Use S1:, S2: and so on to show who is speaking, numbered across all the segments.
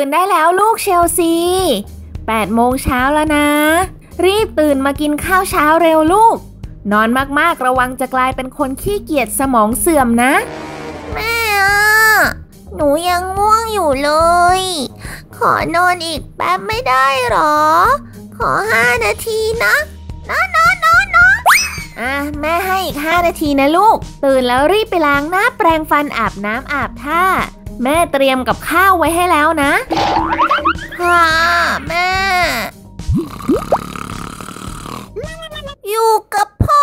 S1: นได้แล้วลูกเชลซี8 โมงเช้าแล้วนะรีบตื่นมากินข้าวเช้าเร็วลูกนอนมากๆระวังจะกลายเป็นคนขี้เกียจสมองเสื่อมนะ
S2: แม่หนูยังง่วงอยู่เลยขอนอนอีกแป๊บไม่ได้หรอขอ5 นาทีนะนอน
S1: แม่ให้อีก5 นาทีนะลูกตื่นแล้วรีบไปล้างหน้าแปรงฟันอาบน้ำอาบท่าแม่เตรียมกับข้าวไว้ให้แล้วนะ
S2: ค่ะแม่อยู่กับพ่อ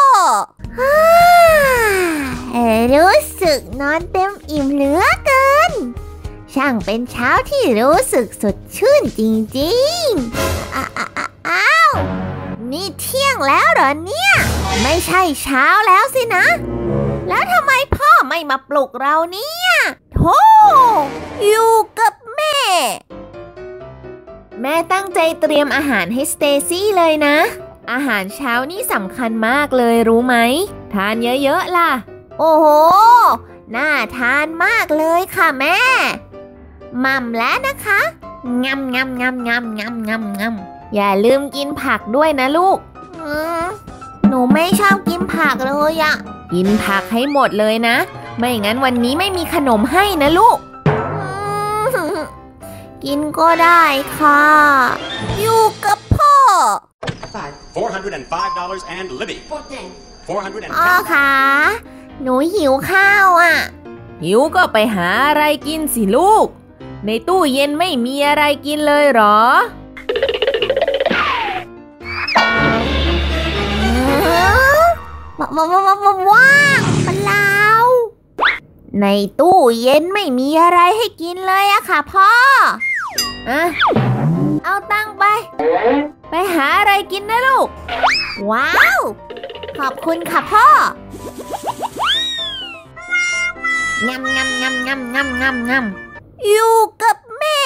S2: รู้สึกนอนเต็มอิ่มเหลือเกินช่างเป็นเช้าที่รู้สึกสดชื่นจริงๆอ้าวนี่เที่ยงแล้วเหรอเนี่ยไม่ใช่เช้าแล้วสินะแล้วทำไมพ่อไม่มาปลุกเราเนี่ยโธ่อยู่กับแ
S1: ม่ตั้งใจเตรียมอาหารให้สเตซี่เลยนะอาหารเช้านี่สำคัญมากเลยรู้ไหมทานเยอะๆล่ะ
S2: โอ้โหน่าทานมากเลยค่ะแม่มั่มแล้วนะคะงำ
S1: อย่าลืมกินผักด้วยนะลูก
S2: หนูไม่ชอบกินผักเลยอะ
S1: กินผักให้หมดเลยนะไม่งั้นวันนี้ไม่มีขนมให้นะลูก
S2: กินก็ได้ค่ะอยู่กับพ่อ
S3: $405 and Libby 410
S2: พ่อคะหนูหิวข้าวอ่ะ
S1: หิวก็ไปหาอะไรกินสิลูกในตู้เย็นไม่มีอะไรกินเลยหรอ
S2: ว่างเปล่าในตู้เย็นไม่มีอะไรให้กินเลยอะค่ะพ่อเอาตังค์
S1: ไปหาอะไรกินนะลูก
S2: ว้าวขอบคุณค่ะพ่องำอยู่กับแม่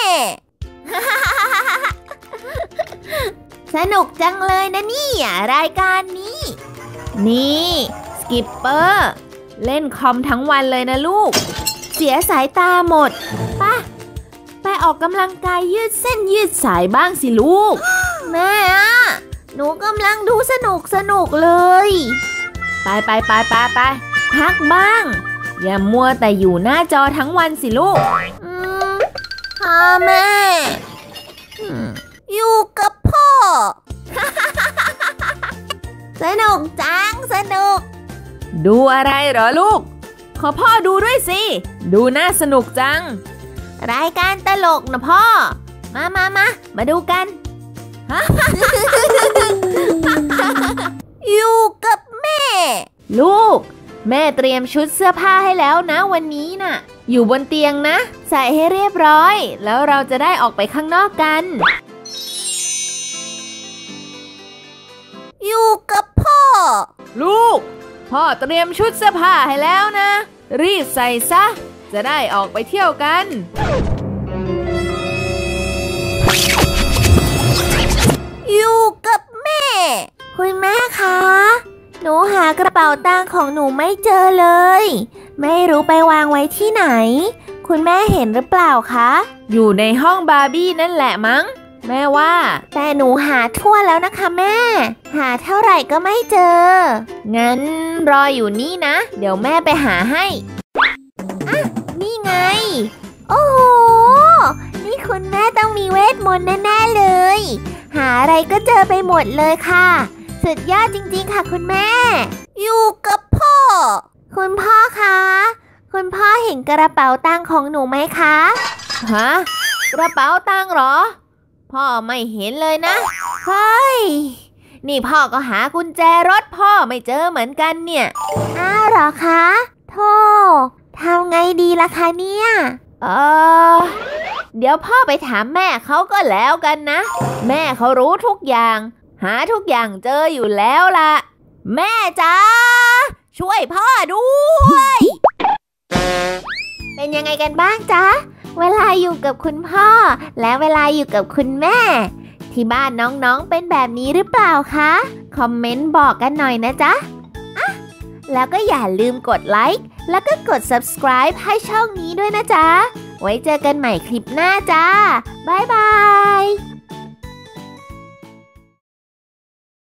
S2: สนุกจังเลยนะนี่รายการนี้
S1: นี่สกิปเปอร์เล่นคอมทั้งวันเลยนะลูกเสียสายตาหมดไปออกกำลังกายยืดเส้นยืดสายบ้างสิลูก
S2: แม่หนูกำลังดูสนุกเลย
S1: ไปพักบ้างอย่ามัวแต่อยู่หน้าจอทั้งวันสิลูก
S2: ค่ะแม่อยู่กับพ่อ สนุกจัง
S1: ดูอะไรเหรอลูกขอพ่อดูด้วยสิดูน่าสนุกจัง
S2: รายการตลกนะพ่อมาดูกัน อยู่กับแม่
S1: ลูกแม่เตรียมชุดเสื้อผ้าให้แล้วนะวันนี้น่ะอยู่บนเตียงนะใส่ให้เรียบร้อยแล้วเราจะได้ออกไปข้างนอกกัน
S2: อยู่กับพ่อ
S1: ลูกพ่อเตรียมชุดเสื้อผ้าให้แล้วนะรีบใส่ซะจะได้ออกไปเที่ยวกัน
S2: อยู่กับแม่คุณแม่คะหนูหากระเป๋าตังค์ของหนูไม่เจอเลยไม่รู้ไปวางไว้ที่ไหนคุณแม่เห็นหรือเปล่าคะ
S1: อยู่ในห้องบาร์บี้นั่นแหละมั้งแม่ว่า
S2: แต่หนูหาทั่วแล้วนะคะแม่หาเท่าไหร่ก็ไม่เจอ
S1: งั้นรออยู่นี่นะเดี๋ยวแม่ไปหาให้
S2: นี่ไงโอ้โหนี่คุณแม่ต้องมีเวทมนต์แน่ๆเลยหาอะไรก็เจอไปหมดเลยค่ะสุดยอดจริงๆค่ะคุณแม่อยู่กับพ่อคุณพ่อคะคุณพ่อเห็นกระเป๋าตังค์ของหนูไหมคะ
S1: กระเป๋าตังค์เหรอพ่อไม่เห็นเลยนะ
S2: เฮ้ย
S1: นี่พ่อก็หากุญแจรถพ่อไม่เจอเหมือนกันเนี่ย
S2: อ้าวเหรอคะโธ่ทำไงดีล่ะคะเนี่ย
S1: เดี๋ยวพ่อไปถามแม่เขาก็แล้วกันนะแม่เขารู้ทุกอย่างหาทุกอย่างเจออยู่แล้วล่ะแม่จ๋าช่วยพ่อด้วย
S2: เป็นยังไงกันบ้างจ๊ะเวลาอยู่กับคุณพ่อและเวลาอยู่กับคุณแม่ที่บ้านน้องๆเป็นแบบนี้หรือเปล่าคะคอมเมนต์บอกกันหน่อยนะจ๊ะแล้วก็อย่าลืมกดไลค์แล้วก็กด subscribe ให้ช่องนี้ด้วยนะจ๊ะ
S1: ไว้เจอกันใหม่คลิปหน้าจ้า บ๊ายบาย